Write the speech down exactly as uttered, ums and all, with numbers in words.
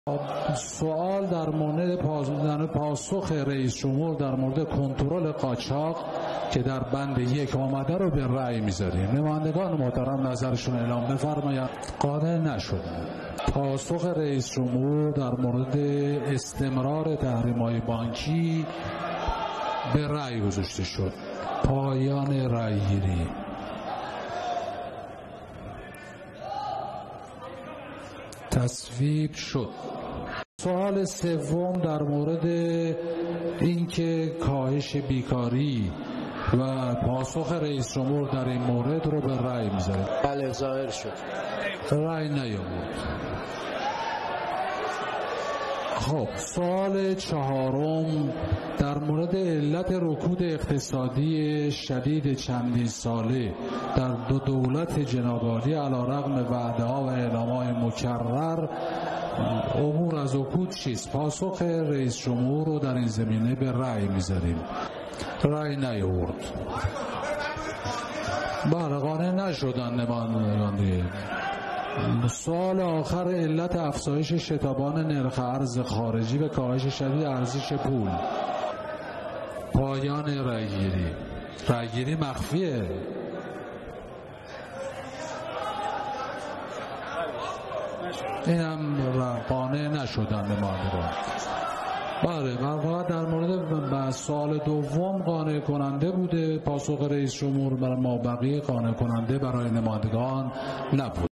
سوال در مورد پاسخ رئیس جمهور در مورد کنترل قاچاق که در بند یک آمده رو به رأی میذاریم. نمایندگان محترم نظرشون اعلام بفرمایند. قانع نشدن. پاسخ رئیس جمهور در مورد استمرار تحریم‌های بانکی به رأی گذاشته شد. پایان رأی گیری. تصویب شد. سوال سوم در مورد اینکه کاهش بیکاری و پاسخ رئیس جمهور در این مورد رو به رأی میذاریم. بله ظاهر شد. رأی نیامد. خب سوال چهارم در مورد علت رکود اقتصادی شدید چندین ساله در دو دولت جناب عالی علیرغم وعده ها و اعلام های مکرر عبور از رکود چیست؟ پاسخ رئیس جمهور رو در این زمینه به رأی میذاریم. رأی نیاورد. بله قانع نشدن نمایندگان دیگه. سوال آخر علت افزایش شتابان نرخ ارز خارجی و کاهش شدید ارزش پول. پایان رأیگیری. رأیگیری مخفیه. این هم قانع نشدن نمایندگان. بله فقط در مورد سوال دوم قانع کننده بوده پاسخ رئیس جمهور، برای ما بقیه قانع کننده برای نمایندگان نبود.